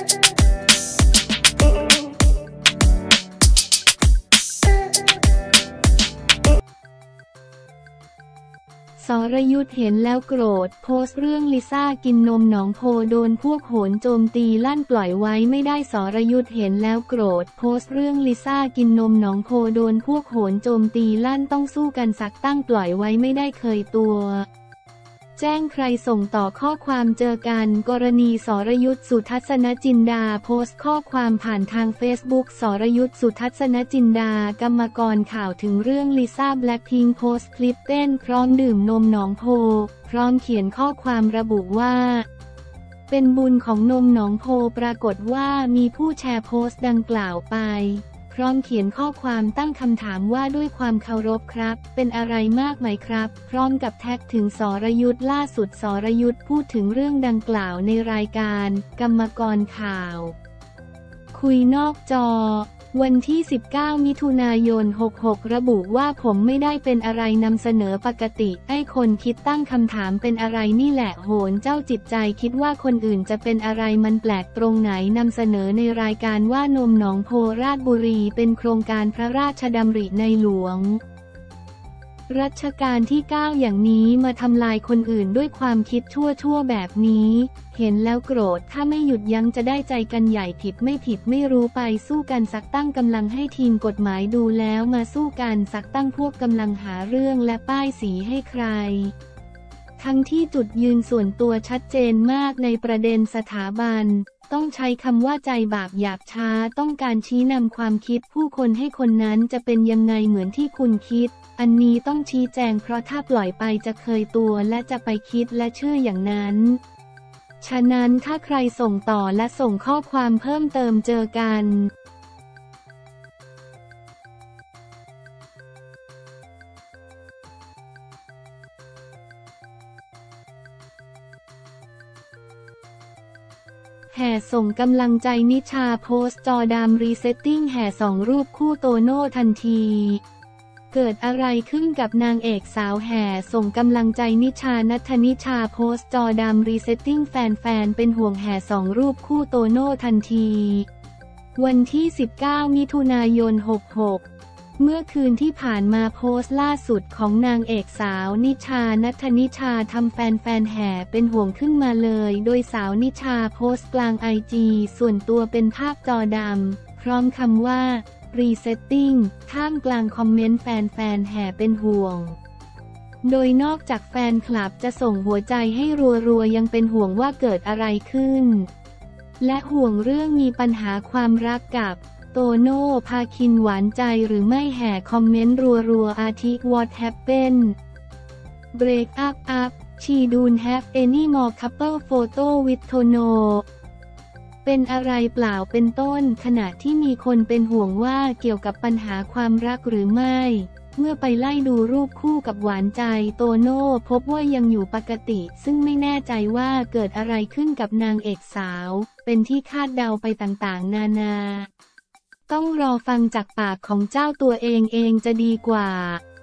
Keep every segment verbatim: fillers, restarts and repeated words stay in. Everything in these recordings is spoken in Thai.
สรยุทธเห็นแล้วโกรธโพสต์เรื่องลิซ่ากินนมหนองโพโดนพวกโหนโจมตีลั่นปล่อยไว้ไม่ได้สรยุทธเห็นแล้วโกรธโพสต์เรื่องลิซ่ากินนมหนองโพโดนพวกโหนโจมตีลั่นต้องสู้กันสักตั้งปล่อยไว้ไม่ได้เคยตัวแจ้งใครส่งต่อข้อความเจอกันกรณีสรยุทธสุทัศนจินดาโพสต์ข้อความผ่านทางเฟซบุ๊กสรยุทธสุทัศนจินดากรรมกรข่าวถึงเรื่องลิซ่าแบล็คพิงค์โพสต์คลิปเต้นพร้อมดื่มนมหนองโพพร้อมเขียนข้อความระบุว่าเป็นบุญของนมหนองโพปรากฏว่ามีผู้แชร์โพสต์ดังกล่าวไปพร้อมเขียนข้อความตั้งคำถามว่าด้วยความเคารพครับเป็นอะไรมากไหมครับพร้อมกับแท็กถึงสรยุทธล่าสุดสรยุทธพูดถึงเรื่องดังกล่าวในรายการกรรมกรข่าวคุยนอกจอวันที่สิบเก้ามิถุนายนหกหกระบุว่าผมไม่ได้เป็นอะไรนำเสนอปกติให้คนคิดตั้งคำถามเป็นอะไรนี่แหละโหนเจ้าจิตใจคิดว่าคนอื่นจะเป็นอะไรมันแปลกตรงไหนนำเสนอในรายการว่านมหนองโพราชบุรีเป็นโครงการพระราชดำริในหลวงรัชกาลที่เก้าอย่างนี้มาทำลายคนอื่นด้วยความคิดชั่วๆแบบนี้เห็นแล้วโกรธถ้าไม่หยุดยั้งจะได้ใจกันใหญ่ผิดไม่ผิดไม่รู้ไปสู้กันสักตั้งกำลังให้ทีมกฎหมายดูแล้วมาสู้กันสักตั้งพวกกำลังหาเรื่องและป้ายสีให้ใครทั้งที่จุดยืนส่วนตัวชัดเจนมากในประเด็นสถาบันต้องใช้คำว่าใจบาปหยาบช้าต้องการชี้นำความคิดผู้คนให้คนนั้นจะเป็นยังไงเหมือนที่คุณคิดอันนี้ต้องชี้แจงเพราะถ้าปล่อยไปจะเคยตัวและจะไปคิดและเชื่ออย่างนั้นฉะนั้นถ้าใครส่งต่อและส่งข้อความเพิ่มเติมเจอกันแห่ส่งกำลังใจนิชาโพสต์จอดำรีเซตติ้งแห่สองรูปคู่โตโน่ทันทีเกิดอะไรขึ้นกับนางเอกสาวแห่ส่งกำลังใจนิชานัทธนิชาโพสต์จอดำรีเซตติ้งแฟนๆเป็นห่วงแห่สองรูปคู่โตโน่ทันทีวันที่สิบเก้ามิถุนายนหกหกเมื่อคืนที่ผ่านมาโพสต์ล่าสุดของนางเอกสาวนิชานัทธนิชาทำแฟนๆแห่เป็นห่วงขึ้นมาเลยโดยสาวนิชาโพสต์กลางไอจีส่วนตัวเป็นภาพจอดำพร้อมคำว่ารีเซตติ้งท่ามกลางคอมเมนต์แฟนๆแห่เป็นห่วงโดยนอกจากแฟนคลับจะส่งหัวใจให้รัวๆยังเป็นห่วงว่าเกิดอะไรขึ้นและห่วงเรื่องมีปัญหาความรักกับโตโน่พาคินหวานใจหรือไม่แห่คอมเมนต์รัวๆอาทิ What happened break up up she don't have any more couple photo with Tonoเป็นอะไรเปล่าเป็นต้นขณะที่มีคนเป็นห่วงว่าเกี่ยวกับปัญหาความรักหรือไม่เมื่อไปไล่ดูรูปคู่กับหวานใจโตโน่พบว่ายังอยู่ปกติซึ่งไม่แน่ใจว่าเกิดอะไรขึ้นกับนางเอกสาวเป็นที่คาดเดาไปต่างๆนานาต้องรอฟังจากปากของเจ้าตัวเองเองจะดีกว่า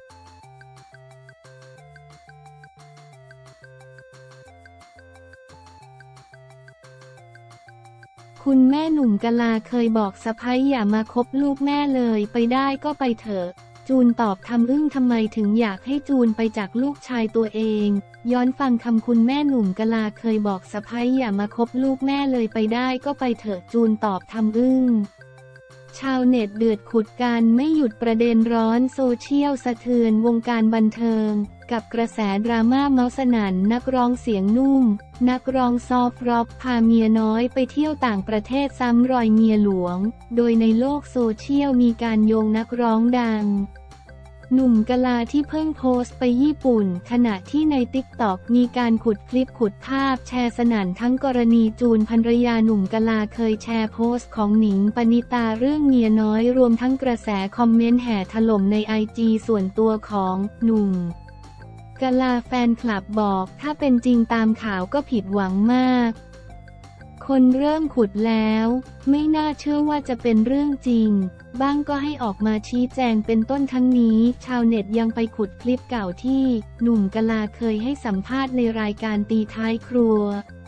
คุณแม่หนุ่มกะลาเคยบอกสะใภ้อย่ามาคบลูกแม่เลยไปได้ก็ไปเถอะจูนตอบทำอึ้งทำไมถึงอยากให้จูนไปจากลูกชายตัวเองย้อนฟังคำคุณแม่หนุ่มกะลาเคยบอกสะใภ้อย่ามาคบลูกแม่เลยไปได้ก็ไปเถอะจูนตอบทำอึ้งชาวเน็ตเดือดขุดกันไม่หยุดประเด็นร้อนโซเชียลสะเทือนวงการบันเทิงกับกระแสดราม่าเมาส์สนั่นนักร้องเสียงนุ่มนักร้องซอฟต์ร็อกพาเมียน้อยไปเที่ยวต่างประเทศซ้ำรอยเมียหลวงโดยในโลกโซเชียลมีการโยงนักร้องดังหนุ่มกะลาที่เพิ่งโพสต์ไปญี่ปุ่นขณะที่ในติ๊กต็อกมีการขุดคลิปขุดภาพแชร์สนั่นทั้งกรณีจูนภรรยาหนุ่มกะลาเคยแชร์โพสต์ของหนิงปณิตาเรื่องเมียน้อยรวมทั้งกระแสคอมเมนต์แห่ถล่มในไอจีส่วนตัวของหนุ่มกะลาแฟนคลับบอกถ้าเป็นจริงตามข่าวก็ผิดหวังมากคนเริ่มขุดแล้วไม่น่าเชื่อว่าจะเป็นเรื่องจริงบ้างก็ให้ออกมาชี้แจงเป็นต้นทั้งนี้ชาวเน็ตยังไปขุดคลิปเก่าที่หนุ่มกะลาเคยให้สัมภาษณ์ในรายการตีท้ายครัว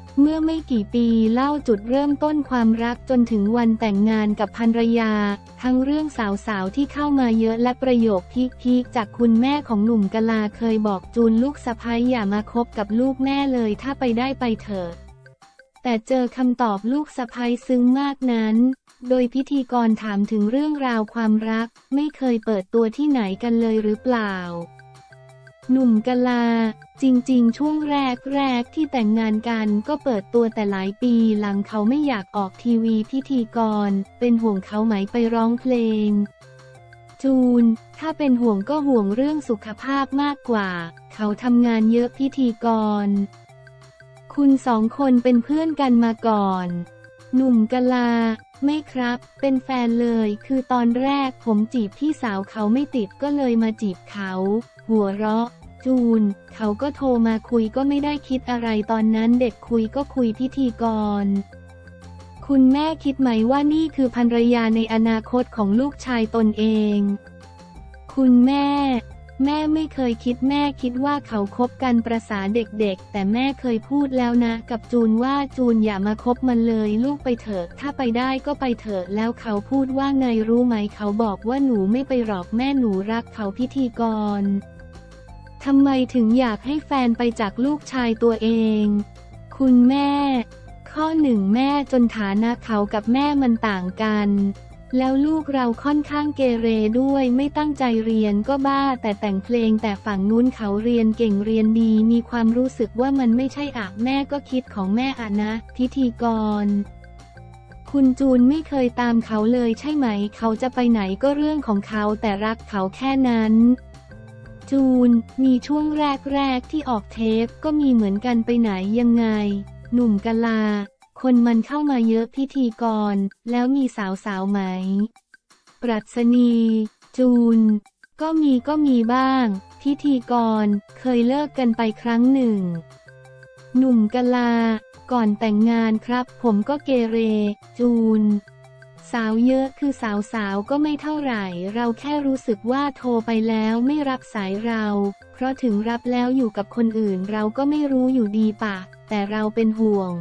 เมื่อไม่กี่ปีเล่าจุดเริ่มต้นความรักจนถึงวันแต่งงานกับภรรยาทั้งเรื่องสาวๆที่เข้ามาเยอะและประโยคพีคๆจากคุณแม่ของหนุ่มกะลาเคยบอกจูนลูกสะใภ้อย่ามาคบกับลูกแม่เลยถ้าไปได้ไปเถอะแต่เจอคำตอบลูกสะใภ้ซึ้งมากนั้นโดยพิธีกรถามถึงเรื่องราวความรักไม่เคยเปิดตัวที่ไหนกันเลยหรือเปล่าหนุ่มกะลาจริงๆช่วงแรกๆที่แต่งงานกันก็เปิดตัวแต่หลายปีหลังเขาไม่อยากออกทีวีพิธีกรเป็นห่วงเขาไหมไปร้องเพลงจูนถ้าเป็นห่วงก็ห่วงเรื่องสุขภาพมากกว่าเขาทำงานเยอะพิธีกรคุณสองคนเป็นเพื่อนกันมาก่อนหนุ่มกะลาไม่ครับเป็นแฟนเลยคือตอนแรกผมจีบพี่สาวเขาไม่ติดก็เลยมาจีบเขาหัวเราะจูนเขาก็โทรมาคุยก็ไม่ได้คิดอะไรตอนนั้นเด็กคุยก็คุยพิธีกรคุณแม่คิดไหมว่านี่คือภรรยาในอนาคตของลูกชายตนเองคุณแม่แม่ไม่เคยคิดแม่คิดว่าเขาคบกันประสาเด็กๆแต่แม่เคยพูดแล้วนะกับจูนว่าจูนอย่ามาคบมันเลยลูกไปเถอะถ้าไปได้ก็ไปเถอะแล้วเขาพูดว่าไงรู้ไหมเขาบอกว่าหนูไม่ไปหรอกแม่หนูรักเขาพิธีกรทำไมถึงอยากให้แฟนไปจากลูกชายตัวเองคุณแม่ข้อหนึ่งแม่จนฐานะเขากับแม่มันต่างกันแล้วลูกเราค่อนข้างเกเรด้วยไม่ตั้งใจเรียนก็บ้าแต่แต่งเพลงแต่ฝั่งนู้นเขาเรียนเก่งเรียนดีมีความรู้สึกว่ามันไม่ใช่อะแม่ก็คิดของแม่อะนะพิธีกรคุณจูนไม่เคยตามเขาเลยใช่ไหมเขาจะไปไหนก็เรื่องของเขาแต่รักเขาแค่นั้นจูนมีช่วงแรกๆที่ออกเทปก็มีเหมือนกันไปไหนยังไงหนุ่มกะลาคนมันเข้ามาเยอะพิธีกรแล้วมีสาวๆไหมปรัชนีจูนก็มีก็มีบ้างพิธีกรเคยเลิกกันไปครั้งหนึ่งหนุ่มกะลาก่อนแต่งงานครับผมก็เกเรจูนสาวเยอะคือสาวๆก็ไม่เท่าไหร่เราแค่รู้สึกว่าโทรไปแล้วไม่รับสายเราเพราะถึงรับแล้วอยู่กับคนอื่นเราก็ไม่รู้อยู่ดีปะแต่เราเป็นห่วง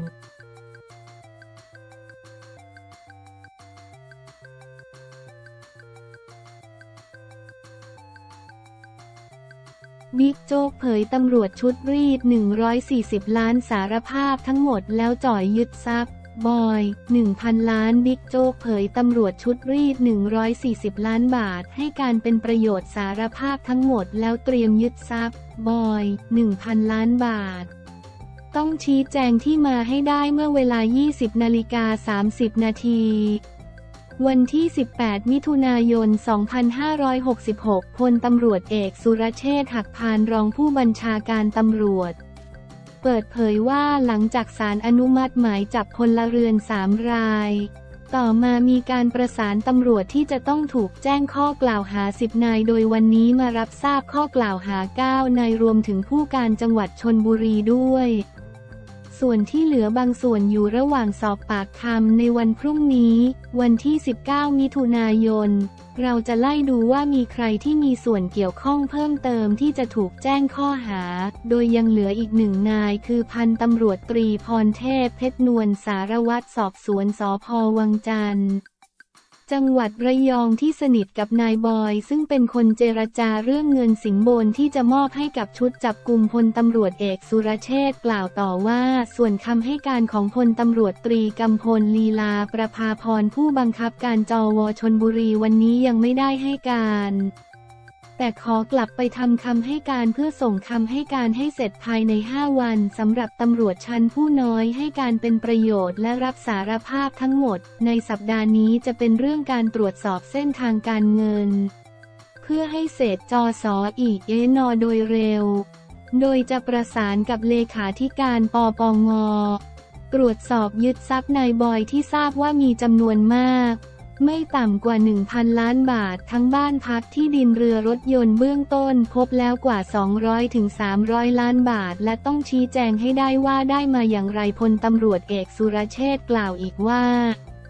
บิ๊กโจ๊กเผยตำรวจชุดรีดหนึ่งร้อยสี่สิบล้านสารภาพทั้งหมดแล้วจ่อยยึดทรัพย์บอย หนึ่งพัน ล้านบิ๊กโจ๊กเผยตำรวจชุดรีดหนึ่งร้อยสี่สิบล้านบาทให้การเป็นประโยชน์สารภาพทั้งหมดแล้วเตรียมยึดทรัพย์บอย หนึ่งพัน ล้านบาทต้องชี้แจงที่มาให้ได้เมื่อเวลา ยี่สิบนาฬิกาสามสิบนาทีวันที่ สิบแปด มิถุนายน สองพันห้าร้อยหกสิบหก พลตำรวจเอกสุรเชษฐ์หักพานรองผู้บัญชาการตำรวจเปิดเผยว่าหลังจากศาลอนุมัติหมายจับพลเรือนสามรายต่อมามีการประสานตำรวจที่จะต้องถูกแจ้งข้อกล่าวหาสิบนายโดยวันนี้มารับทราบข้อกล่าวหาเก้านายรวมถึงผู้การจังหวัดชลบุรีด้วยส่วนที่เหลือบางส่วนอยู่ระหว่างสอบปากคำในวันพรุ่งนี้วันที่ สิบเก้า มิถุนายนเราจะไล่ดูว่ามีใครที่มีส่วนเกี่ยวข้องเพิ่มเติมที่จะถูกแจ้งข้อหาโดยยังเหลืออีกหนึ่งนายคือพันตำรวจตรีพรเทพเพชรนวลสารวัตรสอบสวนสภ.วังจันทร์จังหวัดระยองที่สนิทกับนายบอยซึ่งเป็นคนเจรจาเรื่องเงินสินบนที่จะมอบให้กับชุดจับกุมพลตำรวจเอกสุรเชษฐ์กล่าวต่อว่าส่วนคำให้การของพลตำรวจตรีกำพลลีลาประภาพรผู้บังคับการจว.ชลบุรีวันนี้ยังไม่ได้ให้การแต่ขอกลับไปทำคำให้การเพื่อส่งคำให้การให้เสร็จภายในห้าวันสำหรับตำรวจชั้นผู้น้อยให้การเป็นประโยชน์และรับสารภาพทั้งหมดในสัปดาห์นี้จะเป็นเรื่องการตรวจสอบเส้นทางการเงินเพื่อให้เสร็จจสอีกเอนโดยเร็วโดยจะประสานกับเลขาธิการปปงตรวจสอบยึดทรัพย์นายบอยที่ทราบว่ามีจำนวนมากไม่ต่ำกว่า หนึ่งพัน ล้านบาททั้งบ้านพักที่ดินเรือรถยนต์เบื้องต้นพบแล้วกว่า สองร้อยถึงสามร้อย ล้านบาทและต้องชี้แจงให้ได้ว่าได้มาอย่างไรพลตำรวจเอกสุรเชษฐ์กล่าวอีกว่า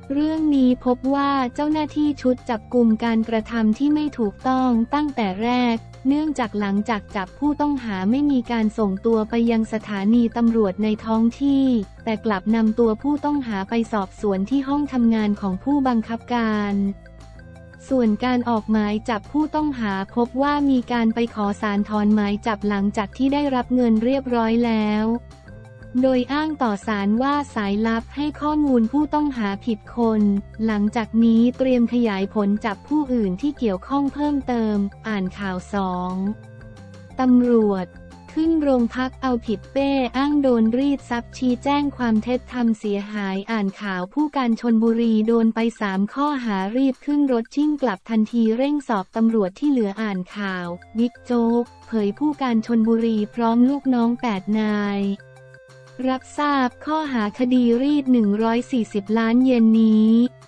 เรื่องนี้พบว่าเจ้าหน้าที่ชุดจับกุมการกระทำที่ไม่ถูกต้องตั้งแต่แรกเนื่องจากหลังจากจับผู้ต้องหาไม่มีการส่งตัวไปยังสถานีตำรวจในท้องที่แต่กลับนำตัวผู้ต้องหาไปสอบสวนที่ห้องทำงานของผู้บังคับการส่วนการออกหมายจับผู้ต้องหาพบว่ามีการไปขอศาลถอนหมายจับหลังจากที่ได้รับเงินเรียบร้อยแล้วโดยอ้างต่อศาลว่าสายลับให้ข้อมูลผู้ต้องหาผิดคนหลังจากนี้เตรียมขยายผลจับผู้อื่นที่เกี่ยวข้องเพิ่มเติมอ่านข่าวสองตำรวจขึ้นโรงพักเอาผิดเป้อ้างโดนรีดทรัพย์ชี้แจ้งความเท็จทำเสียหายอ่านข่าวผู้การชลบุรีโดนไปสามข้อหารีบขึ้นรถชิ่งกลับทันทีเร่งสอบตำรวจที่เหลืออ่านข่าวบิ๊กโจ๊กเผยผู้การชลบุรีพร้อมลูกน้องแปดนายรับทราบข้อหาคดีรีดหนึ่งร้อยสี่สิบล้านเยนนี้